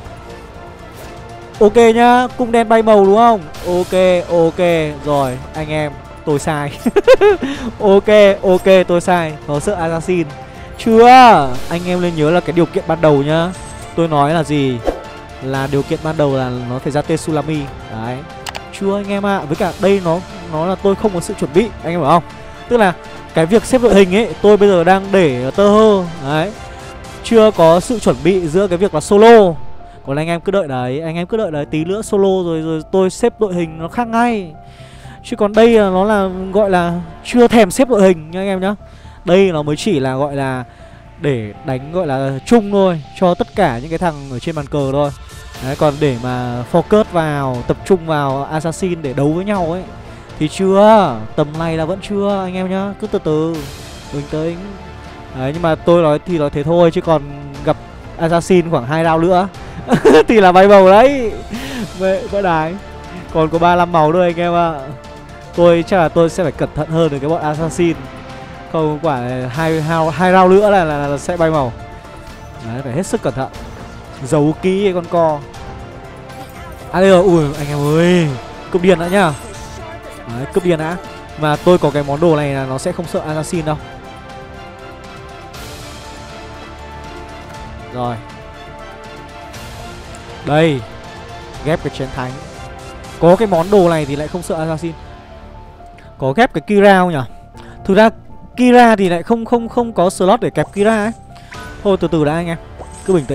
Ok nhá, cung đen bay màu đúng không? Ok, ok, rồi anh em, tôi sai. Ok, ok, tôi sai. Nó sợ Assassin. Chưa, anh em nên nhớ là cái điều kiện ban đầu nhá. Tôi nói là gì? Là điều kiện ban đầu là nó phải ra Tsunami. Đấy. Chưa anh em ạ. Với cả đây nó là tôi không có sự chuẩn bị, anh em hiểu không? Tức là cái việc xếp đội hình ấy tôi bây giờ đang để tơ hơ. Đấy. Chưa có sự chuẩn bị giữa cái việc là solo. Còn anh em cứ đợi đấy, anh em cứ đợi đấy, tí nữa solo rồi tôi xếp đội hình nó khác ngay. Chứ còn đây là nó là gọi là chưa thèm xếp đội hình nha anh em nhá. Đây nó mới chỉ là gọi là để đánh gọi là chung thôi, cho tất cả những cái thằng ở trên bàn cờ thôi. Đấy, còn để mà focus vào, tập trung vào Assassin để đấu với nhau ấy thì chưa, tầm này là vẫn chưa anh em nhá. Cứ từ từ, bình tĩnh. Đấy, nhưng mà tôi nói thì nói thế thôi, chứ còn gặp Assassin khoảng 2 round nữa thì là bay bầu đấy. Vỡ đái. Còn có 35 máu thôi anh em ạ. Tôi chắc là tôi sẽ phải cẩn thận hơn với cái bọn Assassin. Không quả hai round nữa là sẽ bay màu. Đấy, phải hết sức cẩn thận. Giấu kỹ con co. À đây rồi, ui anh em ơi, cướp điên đã nhá. Đấy, cướp điên đã. Mà tôi có cái món đồ này là nó sẽ không sợ Assassin đâu. Rồi. Đây, ghép cái chén thánh. Có cái món đồ này thì lại không sợ Assassin. Có ghép cái Kira không nhỉ? Thực ra Kira thì lại không có slot để kẹp Kira ấy. Thôi từ từ đã anh em, cứ bình tĩnh.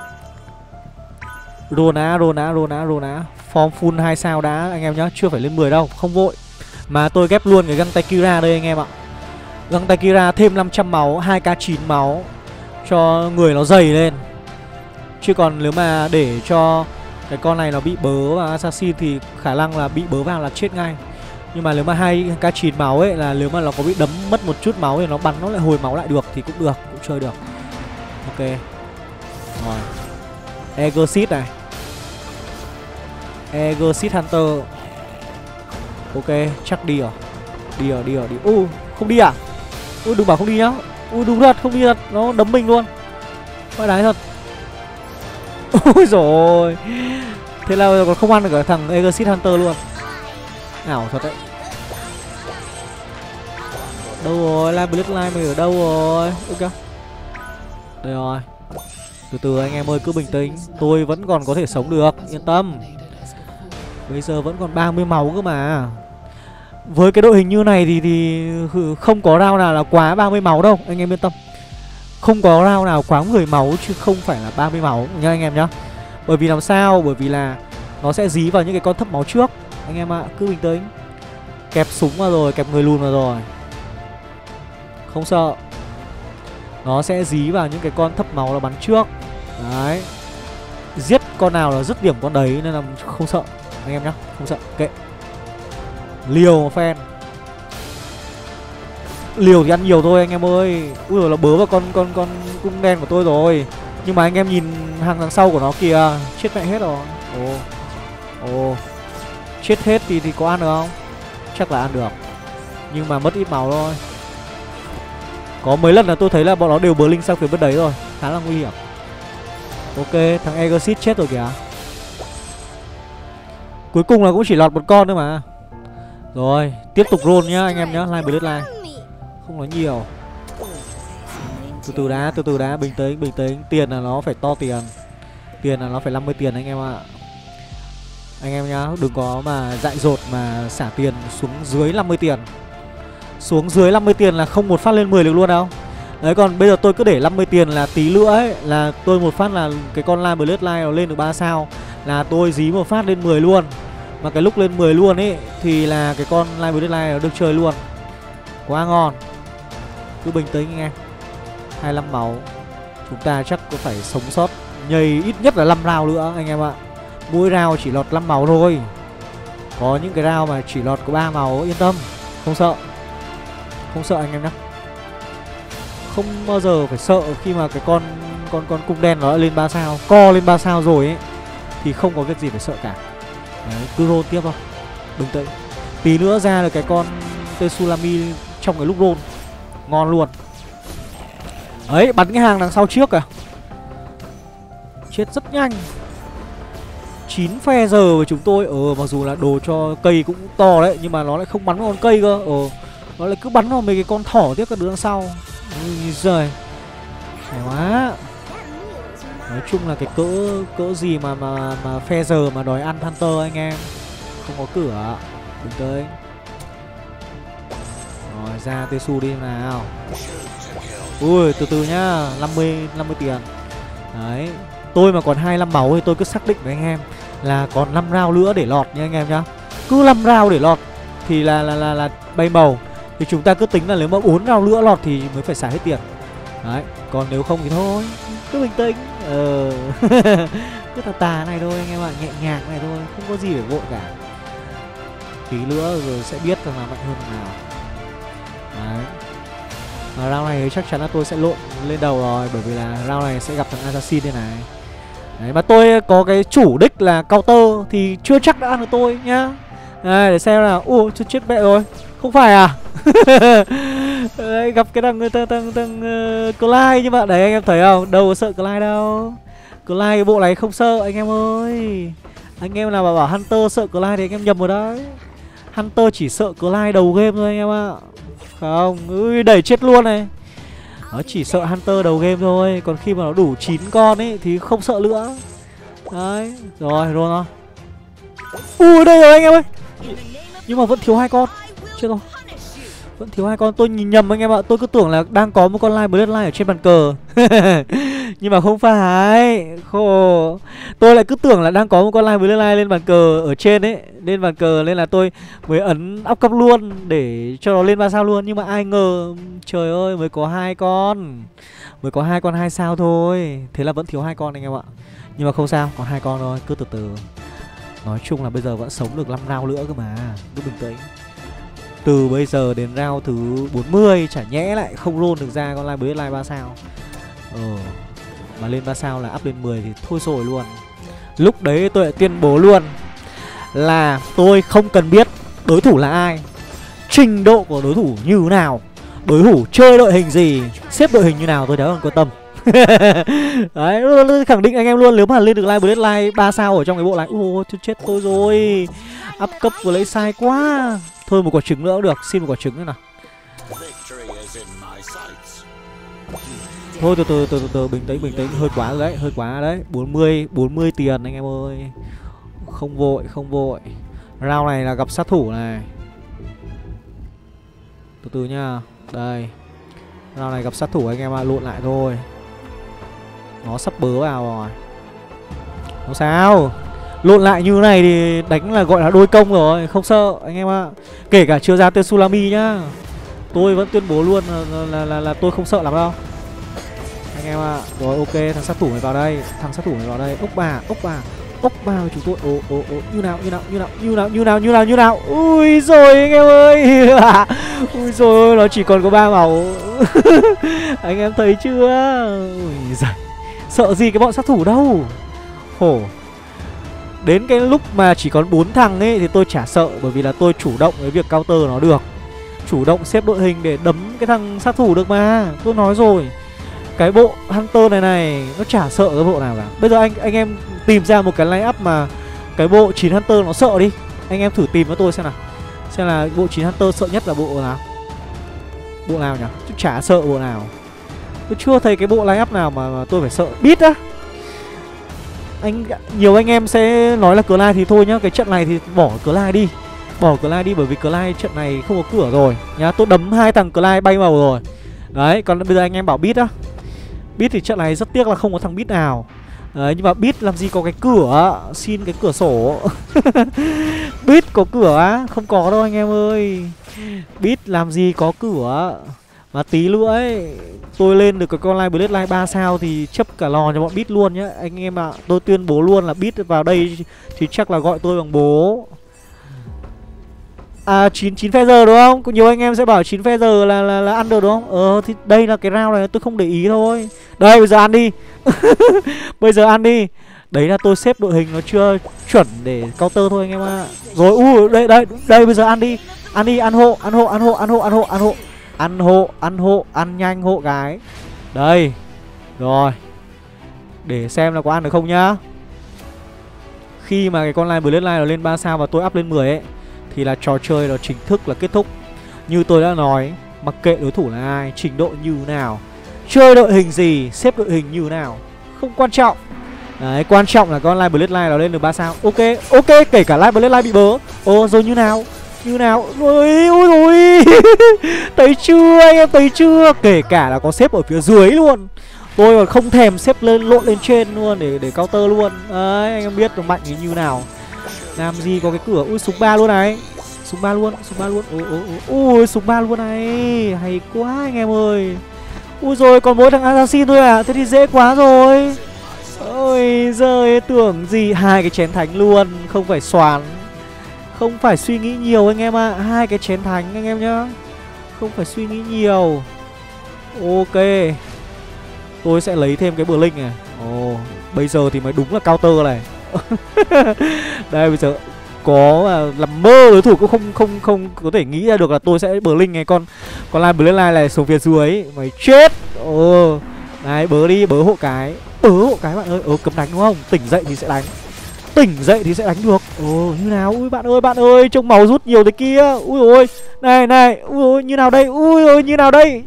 Rona. Form full 2 sao đã anh em nhá, chưa phải lên 10 đâu, không vội. Mà tôi ghép luôn cái găng tay Kira đây anh em ạ. Găng tay Kira thêm 500 máu, 2k9 máu cho người nó dày lên. Chứ còn nếu mà để cho cái con này nó bị bớ vào Assassin thì khả năng là bị bớ vào là chết ngay. Nhưng mà nếu mà 2k9 máu ấy là nếu mà nó có bị đấm mất một chút máu thì nó bắn nó lại hồi máu lại được thì cũng được, cũng chơi được. Ok. Rồi. Exit này. Exit Hunter. Ok, chắc đi rồi. Đi. Không đi à? Đừng bảo không đi nhá. Đúng thật, không đi thật, nó đấm mình luôn. Phải đái thật. Ôi rồi. Thế là còn không ăn được cả thằng Exit Hunter luôn. Ảo thật đấy. Đâu rồi, Live Bloodline mày ở đâu rồi? Ok. Đây rồi. Từ từ anh em ơi, cứ bình tĩnh. Tôi vẫn còn có thể sống được, yên tâm. Bây giờ vẫn còn 30 máu cơ mà. Với cái đội hình như này thì không có round nào là quá 30 máu đâu, anh em yên tâm. Không có round nào quá 10 máu chứ không phải là 30 máu nha anh em nhá. Bởi vì làm sao? Bởi vì là nó sẽ dí vào những cái con thấp máu trước. Anh em ạ, cứ bình tĩnh. Kẹp súng vào rồi, kẹp người lùn vào rồi. Không sợ. Nó sẽ dí vào những cái con thấp máu là bắn trước. Đấy. Giết con nào là dứt điểm con đấy, nên là không sợ. Anh em nhá, không sợ, kệ. Liều fan. Liều thì ăn nhiều thôi anh em ơi. Ui rồi, nó bớ vào con cung đen của tôi rồi. Nhưng mà anh em nhìn hàng đằng sau của nó kìa, chết mẹ hết rồi. Ồ. Chết hết thì có ăn được không? Chắc là ăn được. Nhưng mà mất ít máu thôi. Có mấy lần là tôi thấy là bọn nó đều bớ linh sang phía bên đấy rồi, khá là nguy hiểm. Ok, thằng Exit chết rồi kìa. Cuối cùng là cũng chỉ lọt một con thôi mà. Rồi, tiếp tục roll nhá anh em nhá, Live Bloodline. Không nói nhiều. Từ từ đã, bình tĩnh. Tiền là nó phải to tiền. Tiền là nó phải 50 tiền anh em ạ. Anh em nhá, đừng có mà dại dột mà xả tiền xuống dưới 50 tiền. Xuống dưới 50 tiền là không một phát lên 10 được luôn đâu. Đấy, còn bây giờ tôi cứ để 50 tiền là tí nữa ấy, là tôi một phát là cái con Live Bloodline nó lên được 3 sao. là tôi dí một phát lên 10 luôn. Mà cái lúc lên 10 luôn ấy thì là cái con Live Deadline nó được chơi luôn. Quá ngon. Cứ bình tĩnh anh em. 25 máu. Chúng ta chắc có phải sống sót nhây ít nhất là 5 round nữa anh em ạ. Mỗi round chỉ lọt 5 máu thôi. Có những cái round mà chỉ lọt có 3 máu, yên tâm. Không sợ. Không sợ anh em nhé. Không bao giờ phải sợ khi mà cái con cung đen nó đã lên 3 sao. Co lên 3 sao rồi ấy thì không có việc gì phải sợ cả. Đấy, cứ roll tiếp thôi. Bình tĩnh. Tí nữa ra được cái con Tsunami trong cái lúc roll. Ngon luôn. Ấy, bắn cái hàng đằng sau trước à. Chết rất nhanh. 9 phe giờ của chúng tôi. Mặc dù là đồ cho cây cũng to đấy, nhưng mà nó lại không bắn vào con cây cơ. Nó lại cứ bắn vào mấy cái con thỏ tiếp các đứa đằng sau. Ui giời. Hay quá. Nói chung là cái cỡ gì mà phe giờ mà đòi ăn Hunter anh em. Không có cửa. Đừng tới. Rồi ra Tesu đi nào. Ui từ từ nhá. 50 tiền. Đấy. Tôi mà còn 25 máu thì tôi cứ xác định với anh em là còn 5 round nữa để lọt nha anh em nhá. Cứ 5 round để lọt thì là bay màu. Thì chúng ta cứ tính là nếu mà 4 round nữa lọt thì mới phải xả hết tiền. Đấy. Còn nếu không thì thôi. Cứ bình tĩnh. Cứ tà này thôi anh em ạ. Nhẹ nhàng này thôi. Không có gì để vội cả. Tí nữa rồi sẽ biết rằng là mạnh hơn thằng nào. Đấy. Round này chắc chắn là tôi sẽ lộn lên đầu rồi. Bởi vì là round này sẽ gặp thằng Assassin đây này. Đấy, mà tôi có cái chủ đích là counter thì chưa chắc đã ăn được tôi nhá. Đây, để xem nào. Chết mẹ rồi. Không phải à? Đấy, gặp cái thằng Clyde nhưng mà đấy anh em thấy không? Đâu có sợ Clyde đâu. Clyde cái bộ này không sợ anh em ơi. Anh em nào mà bảo Hunter sợ Clyde thì anh em nhầm rồi đấy. Hunter chỉ sợ Clyde đầu game thôi anh em ạ. Không, đẩy chết luôn này. Nó chỉ sợ Hunter đầu game thôi. Còn khi mà nó đủ 9 con ấy thì không sợ nữa. Đấy, rồi thôi. Đây rồi anh em ơi. Nhưng mà vẫn thiếu 2 con. Chết rồi. Vẫn thiếu 2 con, tôi nhìn nhầm anh em ạ. Tôi cứ tưởng là đang có một con Live Bloodline ở trên bàn cờ. Nhưng mà không phải. Khổ. Tôi lại cứ tưởng là đang có một con Live Bloodline lên bàn cờ ở trên ấy. Lên bàn cờ nên là tôi mới ấn up cấp luôn để cho nó lên 3 sao luôn. Nhưng mà ai ngờ, trời ơi, mới có 2 con. Mới có 2 con 2 sao thôi. Thế là vẫn thiếu 2 con anh em ạ. Nhưng mà không sao, còn 2 con thôi, cứ từ từ. Nói chung là bây giờ vẫn sống được 5 round nữa cơ mà. Cứ bình tĩnh. Từ bây giờ đến round thứ 40 chả nhẽ lại không roll được ra con Live Bloodline 3 sao. Mà lên 3 sao là up lên 10 thì thôi rồi luôn. Lúc đấy tôi lại tuyên bố luôn là tôi không cần biết đối thủ là ai, trình độ của đối thủ như nào, đối thủ chơi đội hình gì, xếp đội hình như nào tôi đã còn quan tâm. Đấy, khẳng định anh em luôn. Nếu mà lên được Live Bloodline 3 sao ở trong cái bộ này, chết tôi rồi. Up cấp vừa lấy sai quá. Thôi một quả trứng nữa cũng được, xin một quả trứng nữa nào. Thôi từ bình tĩnh, hơi quá rồi đấy, 40 tiền anh em ơi. Không vội. Round này là gặp sát thủ này. Từ từ nha. Đây. Round này gặp sát thủ anh em ạ, lộn lại thôi. Nó sắp bớ vào rồi. Không sao. Lộn lại như này thì đánh là gọi là đôi công rồi, không sợ anh em ạ. Kể cả chưa ra tên Sulami nhá, tôi vẫn tuyên bố luôn là tôi không sợ lắm đâu anh em ạ. Rồi ok, thằng sát thủ này vào đây, ốc bà của chúng tôi. Như nào. Ui rồi anh em ơi. Ui rồi, nó chỉ còn có 3 màu. Anh em thấy chưa? Ui giời. Sợ gì cái bọn sát thủ đâu. Khổ. Đến cái lúc mà chỉ còn 4 thằng ấy thì tôi chả sợ, bởi vì là tôi chủ động với việc counter nó được. Chủ động xếp đội hình để đấm cái thằng sát thủ được mà. Tôi nói rồi, cái bộ Hunter này nó chả sợ cái bộ nào cả. Bây giờ anh em tìm ra một cái line up mà cái bộ 9 Hunter nó sợ đi. Anh em thử tìm với tôi xem nào. Xem là bộ 9 Hunter sợ nhất là bộ nào. Bộ nào nhỉ? Chứ chả sợ bộ nào. Tôi chưa thấy cái bộ line up nào mà tôi phải sợ. Beat á. Nhiều anh em sẽ nói là Clyde thì thôi nhá. Cái trận này thì bỏ Clyde đi. Bởi vì Clyde trận này không có cửa rồi nhá. Tôi đấm 2 thằng Clyde bay màu rồi. Đấy, còn bây giờ anh em bảo Beat á. Beat thì trận này rất tiếc là không có thằng Beat nào. Đấy, nhưng mà Bit làm gì có cái cửa. Xin cái cửa sổ. Bit có cửa á? Không có đâu anh em ơi. Bit làm gì có cửa. Mà tí nữa ấy, tôi lên được cái con Live Bloodline 3 sao thì chấp cả lò cho bọn Bit luôn nhá. Anh em ạ, tôi tuyên bố luôn là Bit vào đây thì chắc là gọi tôi bằng bố. À 9 feather đúng không? Có nhiều anh em sẽ bảo 9 feather là ăn được đúng không? Thì đây là cái round này tôi không để ý thôi. Đây bây giờ ăn đi. Bây giờ ăn đi. Đấy là tôi xếp đội hình nó chưa chuẩn để counter thôi anh em ạ. Rồi đây bây giờ ăn đi. Ăn đi, ăn hộ. Ăn nhanh hộ cái. Đây. Rồi. Để xem là có ăn được không nhá. Khi mà cái con Live Bloodline nó lên 3 sao và tôi up lên 10 ấy thì là trò chơi nó chính thức là kết thúc. Như tôi đã nói, mặc kệ đối thủ là ai, trình độ như nào, chơi đội hình gì, xếp đội hình như nào, không quan trọng. Đấy, quan trọng là con Live Bloodline nó lên được 3 sao. Ok, kể cả Live Bloodline bị bớ. Rồi như nào? Ôi ôi. Thấy chưa anh em, thấy chưa? Kể cả là có xếp ở phía dưới luôn, tôi còn không thèm xếp lên lộn lên trên luôn để counter luôn. Đấy, anh em biết nó mạnh như nào. Làm gì có cái cửa. Ui súng 3 luôn này. Súng 3 luôn. Ui súng 3 luôn này. Hay quá anh em ơi. Ui rồi còn mỗi thằng assassin thôi à? Thế thì dễ quá rồi. Ôi giời, tưởng gì 2 cái chén thánh luôn. Không phải xoắn, không phải suy nghĩ nhiều anh em ạ. 2 cái chén thánh anh em nhá. Không phải suy nghĩ nhiều. Ok, tôi sẽ lấy thêm cái bờ linh này. Bây giờ thì mới đúng là counter này. Đây bây giờ có làm mơ đối thủ cũng không có thể nghĩ ra được là tôi sẽ bờ linh này. Con Live Bloodline này xuống phía dưới mày chết. Đấy, bớ đi, bớ hộ cái bạn ơi. Cấm đánh đúng không? Tỉnh dậy thì sẽ đánh được. Như nào? Ui bạn ơi, trông máu rút nhiều thế kia. Ui ôi, này, ui ôi, như nào đây? Ui ôi, như nào đây?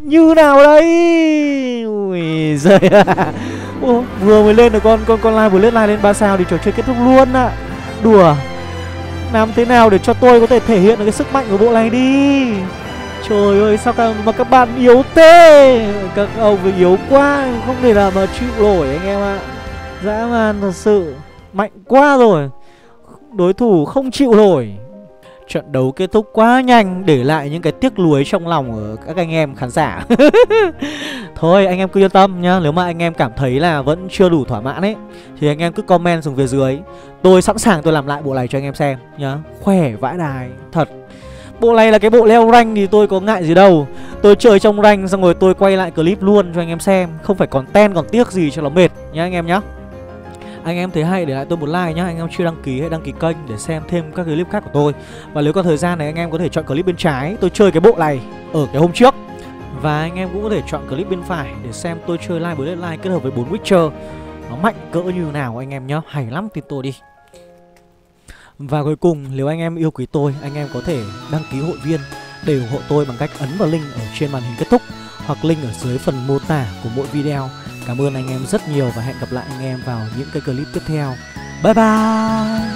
Ui giời. Vừa mới lên được con Live Bloodline lên 3 sao thì trò chơi kết thúc luôn ạ. Đùa. Làm thế nào để cho tôi có thể thể hiện được cái sức mạnh của bộ này đi. Trời ơi, sao mà các bạn yếu thế. Các ông yếu quá, không thể nào mà chịu nổi anh em ạ. Dã man thật sự. Mạnh quá rồi. Đối thủ không chịu nổi. Trận đấu kết thúc quá nhanh, để lại những cái tiếc nuối trong lòng ở các anh em khán giả. Thôi anh em cứ yên tâm nhá. Nếu mà anh em cảm thấy là vẫn chưa đủ thỏa mãn ấy thì anh em cứ comment xuống phía dưới. Tôi sẵn sàng tôi làm lại bộ này cho anh em xem nhá. Khỏe vãi đài thật. Bộ này là cái bộ leo rank thì tôi có ngại gì đâu. Tôi chơi trong rank xong rồi tôi quay lại clip luôn cho anh em xem. Không phải content còn tiếc gì cho nó mệt nhá anh em nhá. Anh em thấy hay để lại tôi một like nhá. Anh em chưa đăng ký hãy đăng ký kênh để xem thêm các clip khác của tôi. Và nếu có thời gian này anh em có thể chọn clip bên trái. Tôi chơi cái bộ này ở cái hôm trước. Và anh em cũng có thể chọn clip bên phải để xem tôi chơi Live Bloodline kết hợp với 4 Witcher. Nó mạnh cỡ như nào anh em nhá. Hay lắm, tin tôi đi. Và cuối cùng, nếu anh em yêu quý tôi, anh em có thể đăng ký hội viên để ủng hộ tôi bằng cách ấn vào link ở trên màn hình kết thúc hoặc link ở dưới phần mô tả của mỗi video. Cảm ơn anh em rất nhiều và hẹn gặp lại anh em vào những cái clip tiếp theo. Bye bye.